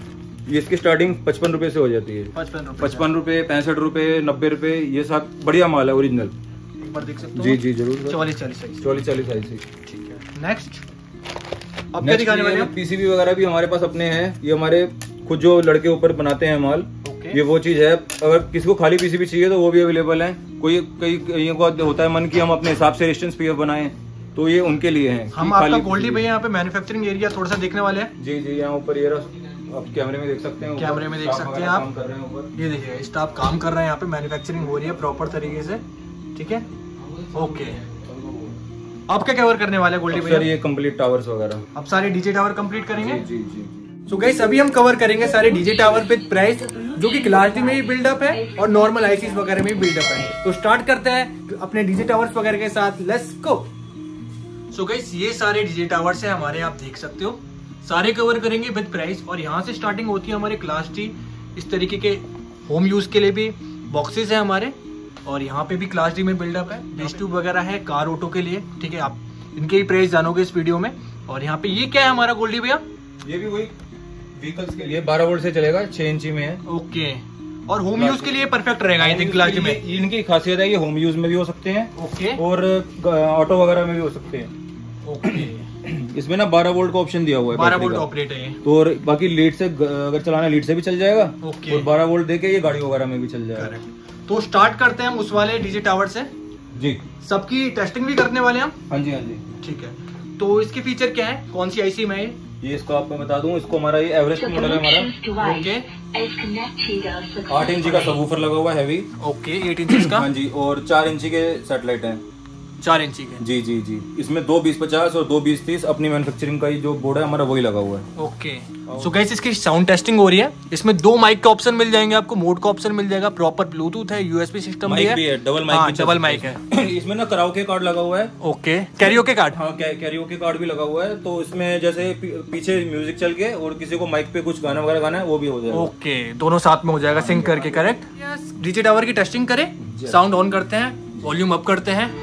ये इसकी स्टार्टिंग 55 रुपए से हो जाती है। 55 रुपए, 65 रुपए, 90 रुपए, ये सब बढ़िया माल है ओरिजिनल। एक बार देख सकते हो। जी जी जरूर। 44-40 साइज। ठीक है। नेक्स्ट अब क्या दिखाने वाले हैं? पीसीबी वगैरह भी हमारे पास अपने हैं। ये हमारे खुद जो लड़के ऊपर बनाते हैं माल, ये वो चीज है। अगर किसी को खाली पीसीबी चाहिए तो वो भी अवेलेबल है। कई को होता है मन कि हम अपने हिसाब से रेजिस्टेंस पीएफ बनाएं, तो ये उनके लिए है। हम आपका गोल्डी भैया यहाँ पे मैन्युफैक्चरिंग एरिया थोड़ा सा देखने वाले हैं। जी जी, यहाँ ऊपर ये आप कैमरे में देख सकते हैं। कैमरे में देख सकते हैं आप। ये देखिए स्टाफ काम कर रहे हैं यहाँ पे, मैन्युफैक्चरिंग हो रही है प्रॉपर तरीके से। ठीक है, ओके। आप क्या कवर करने वाले गोल्डी भैया? ये कंप्लीट टावर्स वगैरह, अब सारे डीजे टावर कंप्लीट करेंगे। जी जी। सो गाइस अभी हम कवर करेंगे सारे डीजे टावर पे प्राइस, जो कि क्लास डी में भी बिल्डअप है और नॉर्मल आईसीस वगैरह में भी बिल्डअप है। तो स्टार्ट करते हैं अपने डीजे टावर्स वगैरह के साथ, लेट्स गो। सो गाइस ये सारे डीजे टावर्स है हमारे, आप देख सकते हो सारे कवर करेंगे विद प्राइस। और यहाँ से स्टार्टिंग होती है हमारे क्लास डी। इस तरीके के होम यूज के लिए भी बॉक्सेस है हमारे, और यहाँ पे भी क्लास डी में बिल्डअप है। डिश ट्यूब वगैरह है कार ऑटो के लिए। ठीक है, आप इनके ही प्राइस जानोगे इस वीडियो में। और यहाँ पे ये क्या है हमारा गोल्डी भैया? ये भी वही व्हीकल्स के लिए 12 वोल्ट से चलेगा, 6 इंची में है। ओके, और होम यूज के लिए परफेक्ट रहेगा आई थिंक क्लास डी में। इनकी खासियत है ये होम यूज में भी हो सकते हैं। ओके, और ऑटो वगैरह में भी हो सकते हैं। ओके, इसमें ना 12 वोल्ट का ऑप्शन दिया हुआ है। 12 वोल्ट ऑपरेट है ये। तो और बाकी लीड से अगर चलाना लीड से भी चल जाएगा। ओके, और 12 वोल्ट देके ये गाड़ी वगैरह में भी चल जाएगा। तो स्टार्ट करते हैं हम उस वाले डीजे टावर से। जी, सबकी टेस्टिंग भी करने वाले हम। हाँ जी हाँ जी। ठीक है, तो इसके फीचर क्या है, कौन सी आईसी में है ये इसको आपको बता दूं। इसको हमारा ये एवरेस्ट मॉडल है हमारा। ओके, 8 इंची का सबवूफर लगा हुआ है हैवी। ओके, 8 इंच का। हाँ जी, और 4 इंची के सेटेलाइट हैं। 4 इंची के। जी जी जी। इसमें 2 2050 और 2 2030 अपनी मैन्युफैक्चरिंग का ही जो बोर्ड है हमारा वही लगा हुआ है। ओके, सो गाइस इसकी साउंड टेस्टिंग हो रही है। इसमें 2 माइक का ऑप्शन मिल जाएंगे आपको, मोड का ऑप्शन मिल जाएगा, प्रॉपर ब्लूटूथ है, यूएसबी सिस्टम भी है, डबल माइक। डबल माइक है। इसमें ना कराओके कार्ड लगा हुआ है। Okay, karaoke card. हाँ, कैरियोके कार्ड भी लगा हुआ है। तो इसमें जैसे पीछे म्यूजिक चल के और किसी को माइक पे कुछ गाना वगैरह गाना है वो भी हो जाएगा। ओके, दोनों साथ में हो जाएगा सिंक करके। करेक्ट। डीजे टावर की टेस्टिंग करें, साउंड ऑन करते हैं, वॉल्यूम अप करते हैं।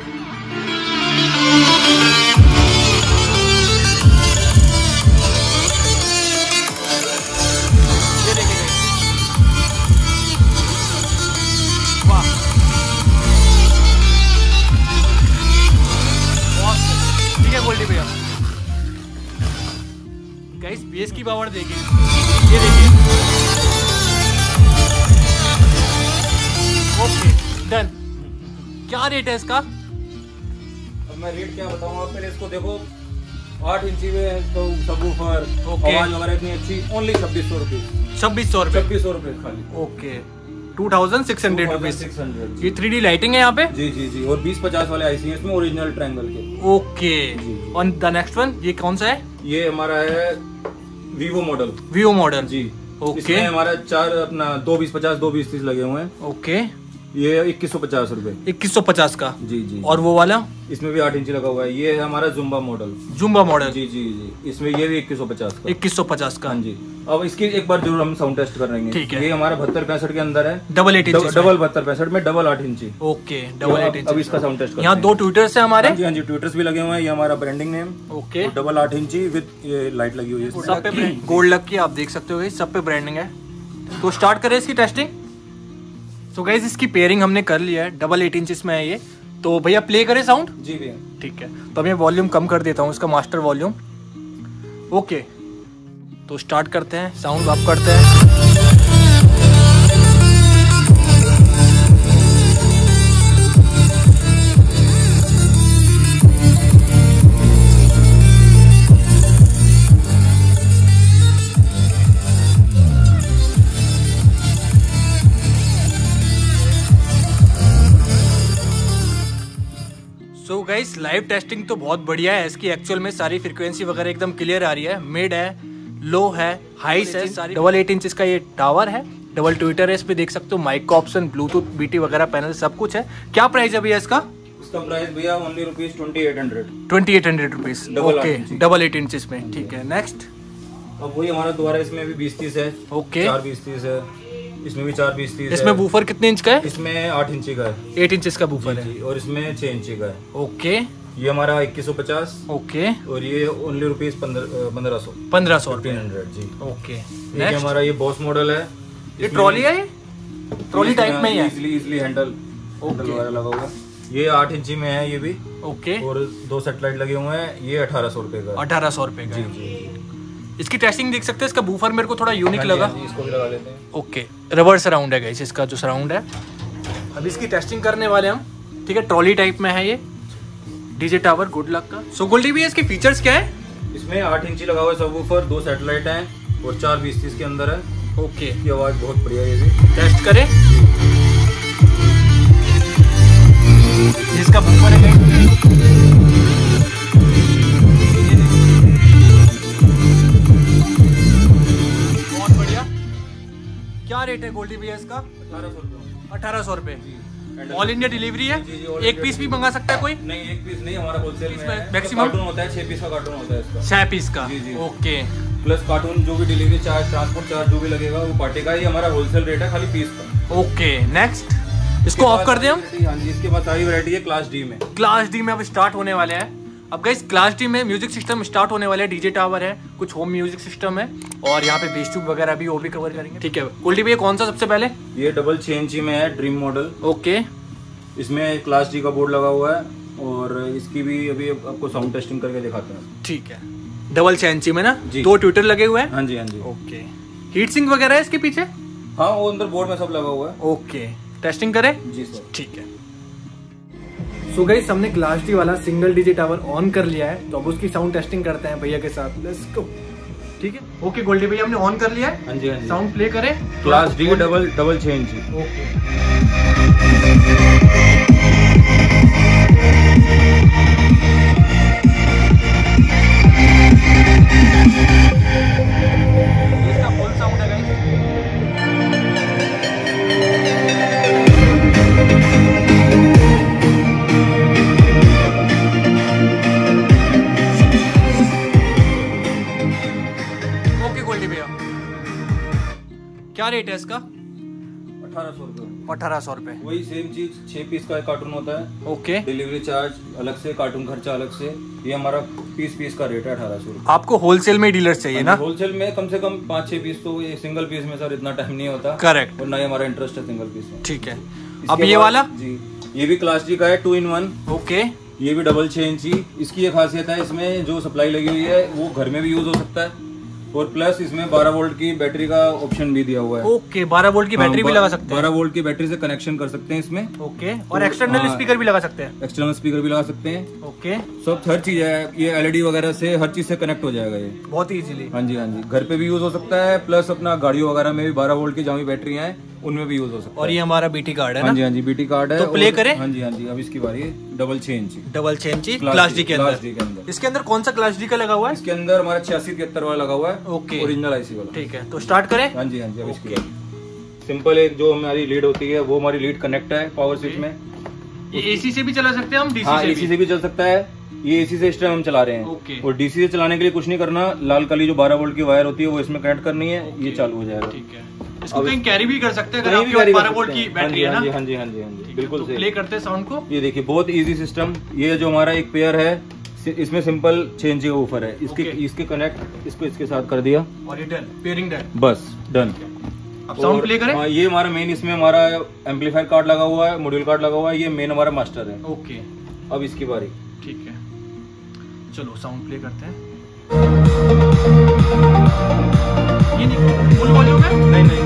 ये देखिए, वाह, ठीक है गोल्डी भैया। गाइस बेस की पावर देखिए, ये देखिए। Okay, done. क्या रेट है इसका? मैं रेट क्या बताऊं आप, पहले इसको देखो। 8 इंची में तो सबवूफर, आवाज वगैरह इतनी अच्छी, ओनली 2600 रुपए। 2600 रुपए? 2600 रुपए खाली। Okay, 2600 rupees. 2600। ये 3D लाइटिंग है यहाँ पे। जी जी जी, और 2050 वाले आईसी है इसमें ओरिजिनल ट्रायंगल के। ओके, और द नेक्स्ट वन ये कौन सा है? ये हमारा है वीवो मॉडल। वीवो मॉडल जी। ओके, इसमें हमारा 4 अपना 2 2050 2 2030 लगे हुए हैं। ओके, ये 2150 रुपए। 2150 का। जी जी। और वो वाला? इसमें भी 8 इंची लगा हुआ है। ये है हमारा जुम्बा मॉडल। Zumba model. जी जी जी। इसमें ये भी 2150 का। 2150 का। हाँ जी। अब इसकी एक बार जरूर हम साउंड टेस्ट कर लेंगे। ठीक है। ये हमारा 72-65 के अंदर है। Double 8 inch. डबल 72-65 में डबल 8 इंची। Okay, double 8 inch. अब इसका साउंड टेस्ट। यहाँ 2 ट्विटर्स है हमारे। हाँ जी, ट्विटर्स भी लगे हुए हैं। ये हमारा ब्रांडिंग नेम। ओके, डबल 8 इंची विद ये लाइट लगी हुई है। सब पे गोल्ड लग की आप देख सकते हो, सब पे ब्रांडिंग है। तो स्टार्ट करें इसकी टेस्टिंग। तो गाइस इसकी पेयरिंग हमने कर लिया है, डबल 8 इंच में है ये। तो भैया प्ले करें साउंड। जी भैया। ठीक है, तो मैं वॉल्यूम कम कर देता हूँ, इसका मास्टर वॉल्यूम। ओके, तो स्टार्ट करते हैं, साउंड अप करते हैं। सो गाइस लाइव टेस्टिंग तो बहुत बढ़िया है इसकी। एक्चुअल में सारी फ्रीक्वेंसी वगैरह एकदम क्लियर आ रही है। मिड है, लो है, हाइस है, सारी। डबल 8 इंच का ये टावर है, डबल ट्विटर है, इस पे देख सकते हो, माइक का ऑप्शन, ब्लूटूथ, बीटी वगैरह पैनल सब कुछ है। क्या प्राइस है भैया इसका? इसका प्राइस भैया only rupees 2800। 2800 rupees. Okay, double 8 inch में। ठीक है, नेक्स्ट। अब वही हमारा दोबारा इसमें भी 20-30 है। ओके, 4-20-30 है। इसमें भी 4-20-30 है। इसमें वूफर कितने इंच का है? इसमें 8 इंची का है। 8 इंच का वूफर है। और इसमें 6 इंची का है। ओके, ये हमारा 2150। ओके। और ये ओनली रुपीज 1500 1500 जी। ओके। ये हमारा ये बॉस मॉडल है। ये ट्रॉली है, ट्रॉली टाइप में ही है, इजली हैंडल वगैरह लगा हुआ। ये 8 इंची में है ये भी। ओके। और 2 सेटेलाइट लगे हुए हैं। ये 1800 रुपए का। 1800 रुपए का। जी। इसकी टेस्टिंग देख सकते हैं। इसका बूफर मेरे को थोड़ा यूनिक लगा। इसको भी लगा लेते हैं। ओके। रिवर्स सराउंड है गाइस इसका जो सराउंड है। अब इसकी टेस्टिंग करने वाले हम। ठीक है, ट्रॉली टाइप में है ये डीजे टावर गुड लक का। सो गोल्डी भैया इसके फीचर्स क्या है? इसमें 8 इंची लगा हुआ है सबवूफर, 2 सैटेलाइट हैं और 4 2030 के अंदर है। ओके। इसकी आवाज बहुत बढ़िया है। ये भी टेस्ट करें। इसका बूफर है बहुत बढ़िया। क्या रेट है गोल्डी भैया इसका? 1800 रुपए। ऑल इंडिया डिलीवरी है। एक पीस भी मंगा सकता है कोई? नहीं, एक पीस नहीं, हमारा होलसेल में है। मैक्सिमम कार्टून होता है, 6 पीस का कार्टून होता है इसका। 6 पीस का। जी। ओके। प्लस कार्टून जो भी डिलीवरी चार्ज, ट्रांसपोर्ट चार्ज जो भी लगेगा वो पार्टेगा। ये हमारा होलसेल रेट है खाली पीस का। ओके। नेक्स्ट इसको ऑफ कर दें हम। हाँ जी, इसके बाद सारी वैरायटी है क्लास डी में। क्लास डी में अब स्टार्ट होने वाले हैं। अब गाइस क्लास डी में म्यूजिक सिस्टम स्टार्ट होने वाले हैं। डीजे टावर है, कुछ होम म्यूजिक सिस्टम है और यहाँ पे बेस ट्यूब वगैरह भी वो भी कवर करेंगे। ठीक है गोल्डी भैया, कौन सा सबसे पहले? ये डबल 6 इंची में है, ड्रीम मॉडल। ओके। इसमें क्लास डी का बोर्ड लगा हुआ है और इसकी भी अभी आपको साउंड टेस्टिंग करके दिखाते हैं। ठीक है। डबल 6 इंची में ना? 2 ट्विटर लगे हुए हैं। हाँ जी। ओके। हीट सिंक वगैरह है इसके पीछे? हाँ, वो अंदर बोर्ड में सब लगा हुआ है। ओके। टेस्टिंग करें? जी सर। ठीक है। सो गाइस हमने क्लास डी वाला सिंगल डीजे टावर ऑन कर लिया है, तो अब उसकी साउंड टेस्टिंग करते हैं भैया के साथ। Let's go. ठीक है। ओके गोल्डी भैया, हमने ऑन कर लिया है। हाँ जी। साउंड प्ले करें। क्लास डी डबल 6 इंची। ओके। इसका फुल साउंड है गाइस। ओके गोल्डी भैया, क्या रेट है इसका? 1800 रुपए। 1800 रुपए। वही सेम चीज, 6 पीस का कार्टून होता है। ओके। डिलीवरी चार्ज अलग से, कार्टून खर्चा अलग से। ये हमारा पीस का रेट है 1800 रुपए। आपको होलसेल में डीलर्स चाहिए ना? होलसेल में कम से कम 5-6 पीस। तो ये सिंगल पीस में सर इतना टाइम नहीं होता। करेक्ट। और ना ही हमारा इंटरेस्ट है सिंगल पीस में। ठीक है। अब ये वाला? जी, ये भी क्लास डी का है, 2 in 1। ओके। ये भी डबल 6 इंची। इसकी ये खासियत है, इसमें जो सप्लाई लगी हुई है वो घर में भी यूज हो सकता है और प्लस इसमें 12 वोल्ट की बैटरी का ऑप्शन भी दिया हुआ है। ओके। 12 वोल्ट की बैटरी भी लगा सकते हैं। 12 वोल्ट की बैटरी से कनेक्शन कर सकते हैं इसमें। ओके। और एक्सटर्नल स्पीकर भी लगा सकते हैं? एक्सटर्नल स्पीकर भी लगा सकते हैं। ओके। सब हर चीज है। ये एलईडी वगैरह से हर चीज से कनेक्ट हो जाएगा ये बहुत इजीली। हाँ जी। घर पे भी यूज हो सकता है, प्लस अपना गाड़ियों वगैरह में भी 12 वोल्ट की जहाँ भी बैटरियां हैं उनमें भी यूज हो सकता है। और ये हमारा बीटी कार्ड है ना? हाँ जी, बीटी कार्ड है। तो प्ले करें? हाँ जी। अब इसकी बारी है डबल 6 इंची। डबल 6 इंची क्लास डी के अंदर। इसके अंदर कौन सा क्लास डी का लगा हुआ है? इसके अंदर हमारा 8673 वाला लगा हुआ है। ओके। ओरिजिनल आईसी वाला। ठीक है, तो स्टार्ट करें? हाँ जी। अब इसकी सिंपल एक जो हमारी लीड होती है वो हमारी लीड कनेक्ट है पावर स्विच में। ये एसी से भी चला सकते हैं हम? डीसी से? एसी से भी चल सकता है। ये एसी से इस टाइम हम चला रहे हैं। ओके। और डीसी से चलाने के लिए कुछ नहीं करना, लाल काली जो 12 वोल्ट की वायर होती है वो इसमें कनेक्ट करनी है। ये चालू हो जाएगा। ठीक है। इसको कहीं कैरी भी कर सकते हैं अगर आपके पास 12 वोल्ट की बैटरी है ना? हाँ जी। बिल्कुल सही। प्ले करते हैं साउंड को। ये देखिए बहुत इजी सिस्टम। ये जो हमारा एक पेयर है इसमें सिंपल 6 इंची का ऊपर है। इसके कनेक्ट इसको इसके साथ कर दिया और ये डन, पेयरिंग डन, बस डन। अब साउंड प्ले करें? ये हमारा मेन, इसमें हमारा एम्पलीफायर कार्ड लगा हुआ है, मॉड्यूल कार्ड लगा हुआ है। ये मेन हमारा मास्टर है। ओके। अब इसकी बारी। ठीक है, चलो साउंड प्ले करते हैं। ये नहीं फुल वॉल्यूम है? नहीं।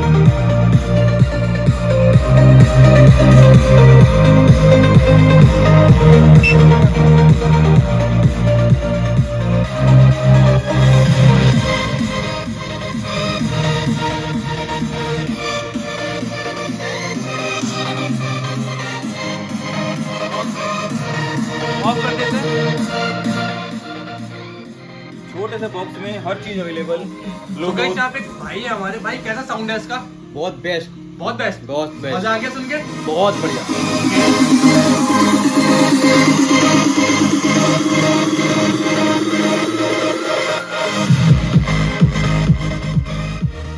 ऑफ कर देते हैं। छोटे से बॉक्स में हर चीज अवेलेबल। तो गाइस यहाँ पे भाई है हमारे। भाई कैसा साउंड है इसका? बहुत बेस्ट। मजा आ गया सुन के? बहुत बढ़िया।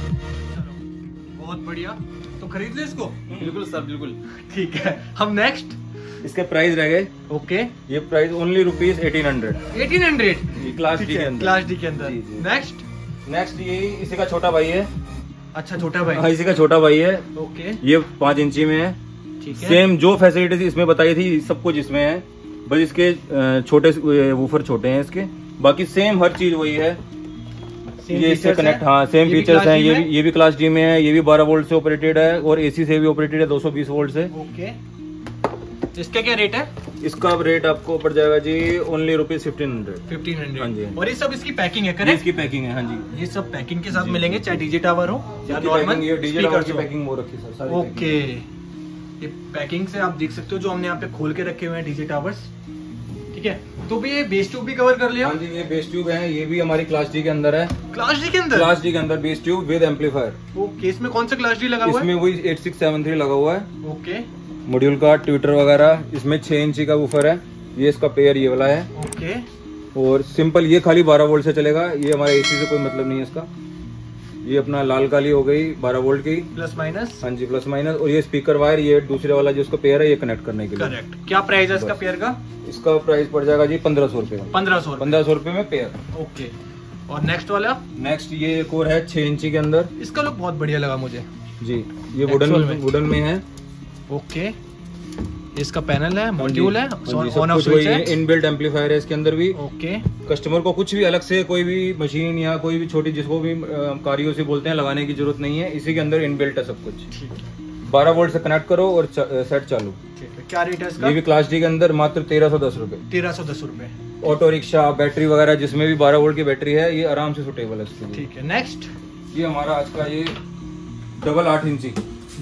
बहुत बढ़िया। तो खरीद ले इसको? बिल्कुल सर, बिल्कुल। ठीक है। हम नेक्स्ट इसके प्राइस रह गए। ओके, ये price only rupees 1800 class D के अंदर। क्लास डी के अंदर। नेक्स्ट ये इसी का छोटा भाई है। अच्छा, छोटा भाई। हाँ, इसी का छोटा भाई है। ओके, ये 5 इंची में है। ठीक है। सेम जो फैसिलिटीज इसमें बताई थी सब कुछ इसमें है, बस इसके छोटे वूफर छोटे हैं इसके, बाकी सेम हर चीज वही है। ये इससे कनेक्ट, हाँ सेम फीचर्स हैं। ये भी क्लास डी में है। ये भी 12 वोल्ट से ऑपरेटेड है और एसी से भी ऑपरेटेड है 220 वोल्ट से। ओके, इसका क्या रेट है? इसका रेट आपको पड़ जाएगा जी ओनली रुपीज 1500। हाँ जी। और ये सब इसकी पैकिंग है, करेक्ट? इसकी पैकिंग है, हाँ जी। ये सब पैकिंग के साथ मिलेंगे, चाहे डीजे टावर हो या नॉर्मल स्पीकर की पैकिंग हो रखी है सर। ओके, ये पैकिंग से आप देख सकते हो जो हमने यहाँ पे खोल के रखे हुए हैं डीजे टावर्स। ठीक है, तो भी ये बेस ट्यूब भी कवर कर लिया। हाँ जी, ये बेस ट्यूब है। ये भी हमारी क्लास डी के अंदर है। क्लास डी के अंदर? क्लास डी के अंदर bass tube with amplifier. Okay, इसमें कौन सा क्लास डी लगा हुआ है? इसमें वही 8673 लगा हुआ है। ओके, मॉड्यूल का ट्विटर वगैरह। इसमें 6 इंची का वूफर है। ये इसका पेयर ये वाला है। ओके, और सिंपल ये खाली 12 वोल्ट से चलेगा। ये हमारा एसी से कोई मतलब नहीं है इसका। ये अपना लाल काली हो गई 12 वोल्ट की, प्लस माइनस। हाँ जी, प्लस माइनस। और ये स्पीकर वायर, ये दूसरे वाला जो उसका पेयर है, ये कनेक्ट करने के लिए। करेक्ट। क्या प्राइस है इसका पेयर का? इसका प्राइस पड़ जाएगा जी 1500 रुपए। 1500 रुपए में पेयर। ओके, और नेक्स्ट वाला? नेक्स्ट ये एक और है 6 इंची के अंदर। इसका लुक बहुत बढ़िया लगा मुझे जी। ये वुडन में है। ओके, इसका पैनल है, मॉड्यूल है, ऑन ऑफ स्विच है, इनबिल्ट एम्पलीफायर है इसके अंदर भी। ओके, कस्टमर को कुछ भी अलग से कोई भी मशीन या कोई भी छोटी जिसको भी कारियों से बोलते हैं लगाने की जरूरत नहीं है। इसी के अंदर इनबिल्ट है सब कुछ। ठीक है, 12 वोल्ट से कनेक्ट करो और सेट चालू। ठीक है। क्या रेट है इसका? ये भी क्लास डी के अंदर मात्र 1310 रुपए। 1310 रुपए। ऑटो रिक्शा, बैटरी वगैरह जिसमें भी 12 वोल्ट की बैटरी है, ये आराम से सुटेबल है इसके लिए। ठीक है, नेक्स्ट ये हमारा आज का ये डबल 8 इंची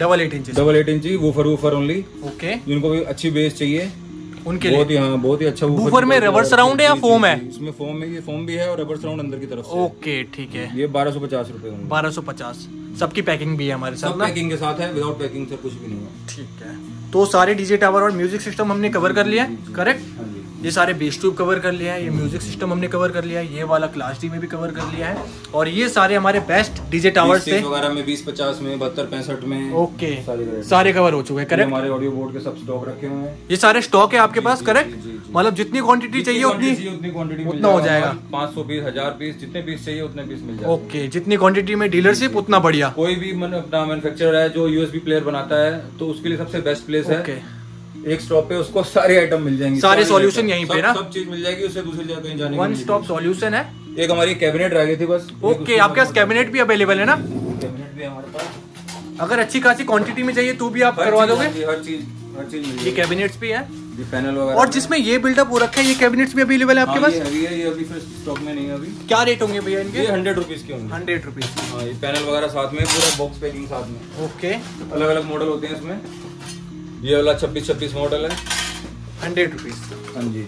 वूफर ओनली। ओके, जिनको भी अच्छी बेस चाहिए उनके लिए बहुत ही अच्छा वूफर में रबर सराउंड है या फोम है? इसमें फोम है, ये फोम भी है और रबर सराउंड अंदर की तरफ से। ओके, ठीक है। ये 1250 रुपए। 1250। सबकी पैकिंग भी है हमारे साथ ना? पैकिंग के साथ है, विदाउट पैकिंग से कुछ भी नहीं है। ठीक है, तो सारे डीजे टावर और म्यूजिक सिस्टम हमने कवर कर लिया, करेक्ट? ये सारे बेस ट्यूब कवर कर लिया है, ये म्यूजिक सिस्टम हमने कवर कर लिया है, ये वाला क्लास डी में भी कवर कर लिया है, और ये सारे हमारे बेस्ट डीजे टावर्स थे वगैरह में 2050 में 7265 में। ओके, सारे कवर हो चुके हैं, करेक्ट? हमारे ऑडियो बोर्ड के सब स्टॉक रखे हुए हैं। ये सारे स्टॉक है आपके पास, करेक्ट? मतलब जितनी क्वांटिटी चाहिए उतनी क्वांटिटी उतना हो जाएगा। 500 पीस, 1000 पीस, जितने पीस चाहिए उतने पीस मिल जाएगा। ओके, जितनी क्वांटिटी में डीलरशिप उतना बढ़िया। कोई भी अपना मैन्युफैक्चरर है जो यूएसबी प्लेयर बनाता है तो उसके लिए सबसे बेस्ट प्लेस है। एक स्टॉप पे उसको सारे आइटम मिल जाएंगे, सारे सॉल्यूशन यहीं पे ना, सब चीज मिल जाएगी, उससे दूसरी जगह कहीं जाने की वन स्टॉप सॉल्यूशन है। एक हमारी कैबिनेट रह गई थी बस। ओके, आपके पास कैबिनेट भी अवेलेबल है ना? कैबिनेट भी हमारे पास। अगर अच्छी खासी क्वांटिटी में चाहिए तो भी आप करवा दोगे? हर चीज। ये कैबिनेट्स भी है, पैनल वगैरह, और जिसमें ये बिल्डअप हो रखा है, ये कैबिनेट्स भी अवेलेबल है आपके पास? ये अभी स्टॉक में नहीं है अभी। क्या रेट होंगे भैया इनके? 100 रुपीज के होंगे। 100 रुपीज। हाँ, ये पैनल वगैरह साथ में, पूरा बॉक्स पैकिंग साथ में। ओके, अलग अलग मॉडल होते हैं इसमें। ये वाला 26 मॉडल है, 100 रुपीज। हाँ जी।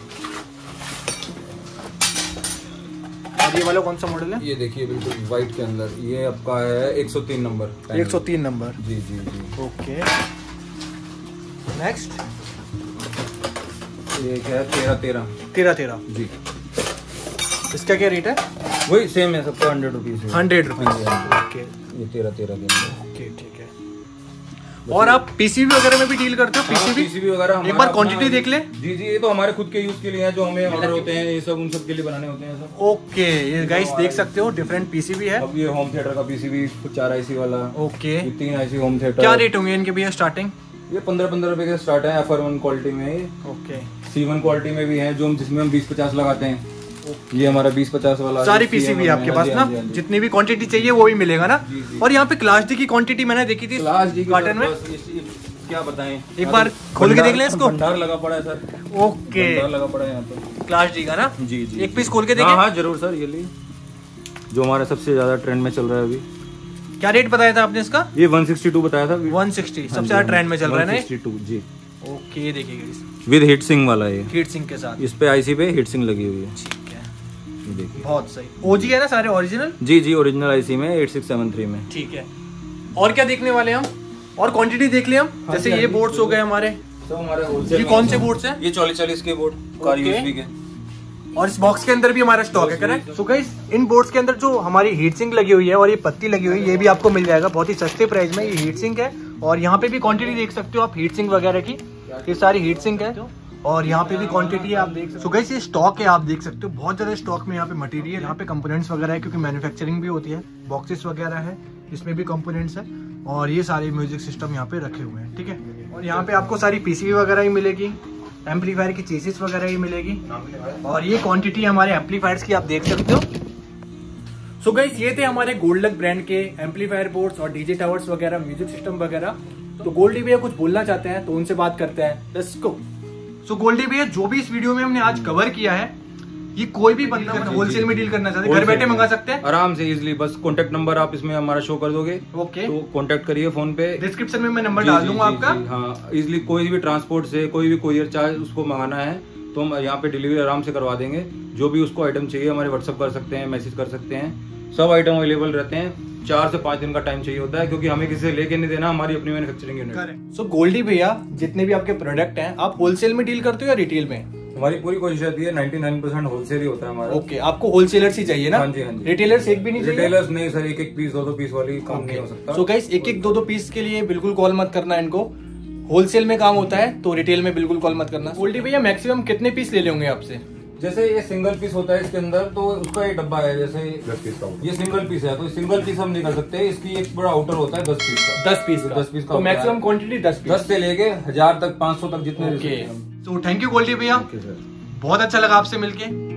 और ये वाला कौन सा मॉडल है? ये देखिए बिल्कुल व्हाइट के अंदर, ये आपका है 103 नंबर। 103 नंबर। जी जी जी। ओके, नेक्स्ट ये क्या है? 13 जी। इसका क्या रेट है? वही सेम है सबका, 100 रुपीज। 100 रुपीज। ओके, ये 13 के अंदर। ओके, ठीक है। और आप पीसीबी वगैरह में भी डील करते हो? पीसीबी वगैरह एक बार क्वांटिटी देख ले। जी जी, ये तो हमारे खुद के यूज के लिए है, जो हमें ऑर्डर होते हैं, ये सब उन सब के लिए बनाने होते हैं सब। ओके, ये गाइस देख सकते हो डिफरेंट पीसीबी है। अब ये होम थिएटर का पीसीबी 4 आईसी वाला। Okay, 3 IC home theatre. क्या रेट होंगे इनके भैया स्टार्टिंग? ये 15 रुपए के स्टार्ट है FR1 क्वालिटी में। ओके, C1 क्वालिटी में भी है, जो जिसमें हम 20-50 लगाते हैं। ये हमारा 20-50 वाला। सारी पीसीबी आपके पास ना? जितनी भी क्वांटिटी चाहिए वो भी मिलेगा ना? और यहाँ पे क्लास डी की क्वांटिटी मैंने देखी थी कार्टन में, क्या बताएं, एक बार खोल के देख ले इसको। भंडार लगा पड़ा है सर। ओके, भंडार लगा पड़ा है यहाँ पे क्लास डी का ना? जी जी। एक पीस खोल के देखें? हाँ जरूर सर। ये ली जो हमारा सबसे ज्यादा ट्रेंड में चल रहा है अभी। क्या रेट बताया था आपने इसका? ये 162 बताया था। 160 सबसे ज्यादा ट्रेंड में चल रहा है ना? 162 जी। ओके, देखिए विद हीट सिंक वाला है, हीट सिंक के साथ। इस पे आईसी पे हीट सिंक लगी हुई है। ठीक है, ये देखिए बहुत सही। ओजी है ना सारे ओरिजिनल? जी जी, ओरिजिनल आईसी में 8673 में। ठीक है, और क्या देखने वाले हम? और क्वांटिटी देख ले हम। जैसे ये बोर्ड्स हो गए हमारे, तो हमारे होलसेल। ये कौन से बोर्ड्स हैं? ये 40 के बोर्ड कार यूएसबी के। और इस बॉक्स के अंदर भी हमारा स्टॉक है, करेक्ट? सो गाइस, इन बोर्ड्स के अंदर जो हमारी हीट सिंक लगी हुई है और ये पत्ती लगी हुई है, ये भी आपको मिल जाएगा बहुत ही सस्ते प्राइस में। ये हीट सिंक है और यहाँ पे भी क्वांटिटी देख सकते हो आप हीट सिंक वगैरह की। ये सारी हीट सिंक है और यहाँ पे भी क्वांटिटी है, आप देख सकते हो। गाइस ये स्टॉक है, आप देख सकते हो बहुत ज्यादा स्टॉक में यहाँ पे मटेरियल, यहाँ पे कंपोनेंट्स वगैरह है क्योंकि मैन्युफैक्चरिंग भी होती है। बॉक्सेस वगैरह है, इसमें भी कंपोनेंट्स है और ये सारे म्यूजिक सिस्टम यहाँ पे रखे हुए हैं, ठीक है। और यहाँ पे आपको सारी पीसीबी वगैरह ही मिलेगी, एम्पलीफायर की चेसिस वगैरह ही मिलेगी और ये क्वांटिटी हमारे एम्पलीफायर्स की आप देख सकते हो। सो गाइस ये थे हमारे गोल्डलक ब्रांड के एम्पलीफायर बोर्ड्स और डीजे टावर्स वगैरह, म्यूजिक सिस्टम वगैरह। तो गोल्डी भैया कुछ बोलना चाहते हैं तो उनसे बात करते हैं, लेट्स गो। सो गोल्डी भैया जो भी इस वीडियो में हमने आज कवर किया है, ये कोई भी बंदा होलसेल में डील करना चाहते हैं घर बैठे मंगा सकते हैं आराम से इजीली। बस कॉन्टेक्ट नंबर आप इसमें हमारा शो कर दोगे, ओके, तो कॉन्टेक्ट करिए फोन पे, डिस्क्रिप्शन में मैं नंबर डाल दूंगा आपका। हाँ इजीली कोई भी ट्रांसपोर्ट से कोई भी कोरियर चार्ज उसको मंगाना है तो हम यहाँ पे डिलीवरी आराम से करवा देंगे। जो भी उसको आइटम चाहिए हमारे व्हाट्सअप कर सकते हैं, मैसेज कर सकते हैं, सब आइटम अवेलेबल रहते हैं। 4 से 5 दिन का टाइम चाहिए होता है क्योंकि हमें किसी से लेके नहीं देना, हमारी अपनी मैन्युफैक्चरिंग यूनिट। सो गोल्डी भैया जितने भी आपके प्रोडक्ट हैं आप होलसेल में डील करते हो या रिटेल में? हमारी पूरी कोशिश रहती है 99% होलसेल ही होता है हमारा। ओके, आपको होलसेलर्स ही चाहिए ना? हाँ जी, हाँ जी। रिटेलर्स एक भी नहीं चाहिए? रिटेलर्स नहीं सर, एक पीस 2 पीस वाली काम नहीं हो सकता। सो गाइस एक 2 पीस के लिए बिल्कुल कॉल मत करना इनको, होलसेल में काम होता है तो रिटेल में बिल्कुल कॉल मत करना। गोल्डी भैया मैक्सिमम कितने पीस ले लेंगे आपसे? जैसे ये सिंगल पीस होता है इसके अंदर, तो उसका एक डब्बा है, जैसे 10 पीस का ये सिंगल पीस है तो सिंगल पीस हम नहीं कर सकते, इसकी एक बड़ा आउटर होता है 10 पीस का। 10 पीस का, तो मैक्सिमम क्वांटिटी 10 से लेके 1000 तक, 500 तक, जितने। तो थैंक यू गोल्डी भैया, बहुत अच्छा लगा आपसे मिलके।